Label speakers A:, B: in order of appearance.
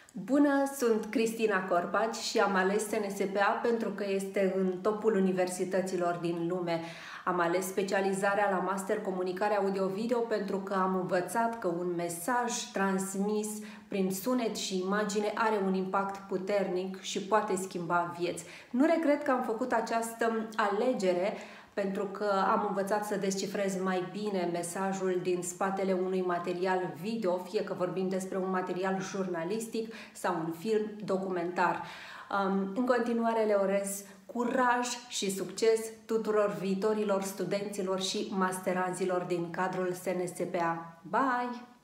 A: Bună, sunt Cristina Corpaci și am ales SNSPA pentru că este în topul universităților din lume. Am ales specializarea la Master Comunicare Audio-Video pentru că am învățat că un mesaj transmis prin sunet și imagine are un impact puternic și poate schimba vieți. Nu regret că am făcut această alegere pentru că am învățat să descifrez mai bine mesajul din spatele unui material video, fie că vorbim despre un material jurnalistic sau un film documentar. În continuare le urez curaj și succes tuturor viitorilor studenților și masteranzilor din cadrul SNSPA. Bye!